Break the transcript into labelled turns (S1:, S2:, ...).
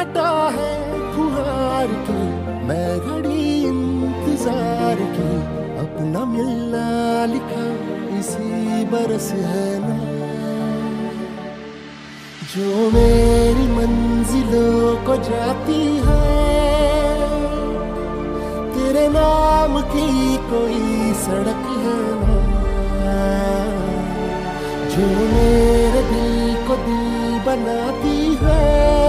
S1: घटा है फुहार की, मैं घड़ी इंतजार की, अपना मिलना लिखा इसी बरस है ना। जो मेरी मंजिलों को जाती है, तेरे नाम की कोई सड़क है ना। जो मेरे दिल को दिल बनाती है,